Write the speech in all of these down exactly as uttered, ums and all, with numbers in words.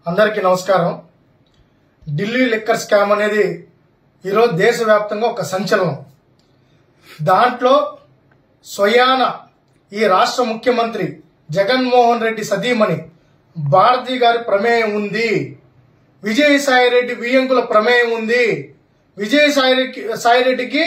అందరికీ నమస్కారం. Delhi liquor scam అనేది ఈరోజు దేశవ్యాప్తంగా ఒక సంచలనం. దాంట్లో స్వయాన ఈ రాష్ట్ర ముఖ్యమంత్రి జగన్మోహన్ రెడ్డి సతీమణి భారతి గారి ప్రమేయం ఉంది. విజయసాయిరెడ్డి వియ్యంకుల ప్రమేయం ఉంది. విజయసాయి సాయిరెడ్డికి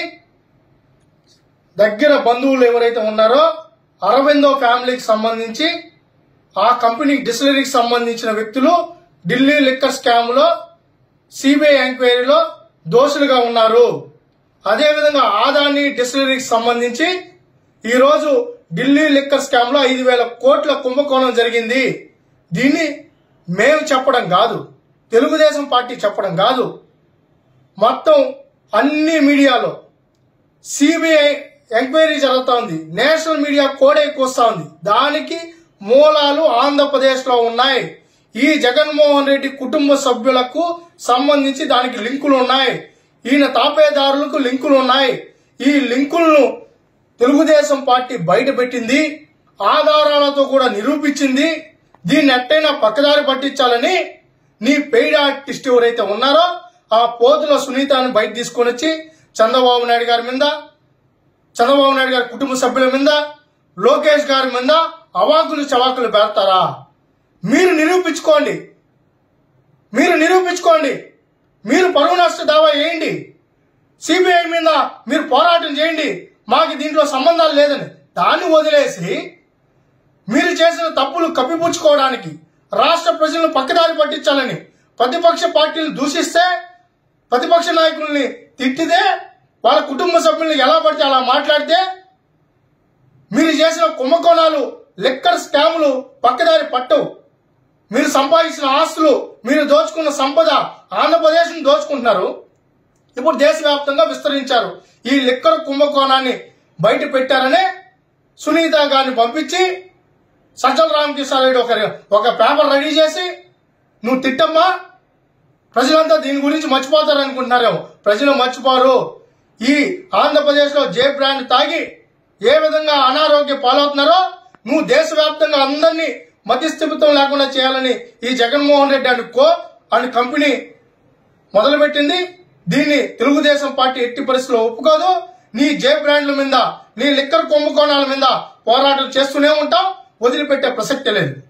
దగ్గర బంధువులు ఎవరైతే ఉన్నారో అరవిందో ఫ్యామిలీకి సంబంధించి ఆ కంపెనీ డిస్టిలరీకి సంబంధించిన వ్యక్తులు ఢిల్లీ లిక్కర్ స్కామ్ లో సిబిఐ ఎంక్వైరీలో దోషులుగా ఉన్నారు. అదేవిధంగా ఆదాని డిస్టిలరీకి సంబంధించి ఈరోజు ఢిల్లీ లిక్కర్ స్కామ్ లో ఐదు వేల కోట్ల కుంభకోణం జరిగింది. దీన్ని మేము చెప్పడం కాదు, తెలుగుదేశం పార్టీ చెప్పడం కాదు, మొత్తం అన్ని మీడియాలో సిబిఐ ఎంక్వైరీ జరుగుతా ఉంది. నేషనల్ మీడియా కోడే కూస్తా ఉంది. దానికి మూలాలు ఆంధ్రప్రదేశ్ లో ఉన్నాయి. ఈ జగన్మోహన్ రెడ్డి కుటుంబ సభ్యులకు సంబంధించి దానికి లింకులు ఉన్నాయి. ఈయన తాపేదారులకు లింకులు ఉన్నాయి. ఈ లింకులను తెలుగుదేశం పార్టీ బయట పెట్టింది, ఆధారాలతో కూడా నిరూపించింది. దీన్ని ఎట్టైనా పక్కదారి పట్టించాలని నీ పెయిడ్ ఆర్టిస్ట్ ఎవరైతే ఉన్నారో ఆ పోతుల సునీతని బయట తీసుకొని వచ్చి చంద్రబాబు నాయుడు గారి మీద, చంద్రబాబు నాయుడు గారి కుటుంబ సభ్యుల మీద, లోకేష్ గారి మీద అవాకులు చవాకులు పెడతారా? మీరు నిరూపించుకోండి, మీరు నిరూపించుకోండి. మీరు పరువు నష్ట దావా వేయండి, సిబిఐ మీద మీరు పోరాటం చేయండి. మాకు దీంట్లో సంబంధాలు లేదని దాన్ని వదిలేసి మీరు చేసిన తప్పులు కప్పిపుచ్చుకోవడానికి, రాష్ట్ర ప్రజలను పక్కదారి పట్టించాలని ప్రతిపక్ష పార్టీలు దూషిస్తే, ప్రతిపక్ష నాయకుల్ని తిట్టితే, వాళ్ళ కుటుంబ సభ్యుల్ని ఎలా పడితే అలా మాట్లాడితే, మీరు చేసిన కుంభకోణాలు లిక్కర్ స్కాములు పక్కదారి పట్టవు. మీరు సంపాదించిన ఆస్తులు, మీరు దోచుకున్న సంపద ఆంధ్రప్రదేశ్ ను దోచుకుంటున్నారు. ఇప్పుడు దేశవ్యాప్తంగా విస్తరించారు. ఈ లిక్కర్ కుంభకోణాన్ని బయట పెట్టారనే సునీత గారిని పంపించి సజ్జల రామకృష్ణారెడ్డి ఒక ఒక పేపర్ రెడీ చేసి నువ్వు తిట్టమ్మా, ప్రజలంతా దీని గురించి మర్చిపోతారు అనుకుంటున్నారేమో. ప్రజలు మర్చిపోరు. ఈ ఆంధ్రప్రదేశ్ లో జే బ్రాండ్ తాగి ఏ విధంగా అనారోగ్య పాలవుతున్నారో నువ్వు దేశవ్యాప్తంగా అందరినీ మధ్యస్థిమితం లేకుండా చేయాలని ఈ Jaganmohan Reddy and co and company మొదలుపెట్టింది. దీన్ని తెలుగుదేశం పార్టీ ఎట్టి పరిస్థితుల్లో ఒప్పుకోదు. నీ జే బ్రాండ్ల మీద, నీ లిక్కర్ కుంభకోణాల మీద పోరాటం చేస్తూనే ఉంటాం, వదిలిపెట్టే ప్రసక్తే లేదు.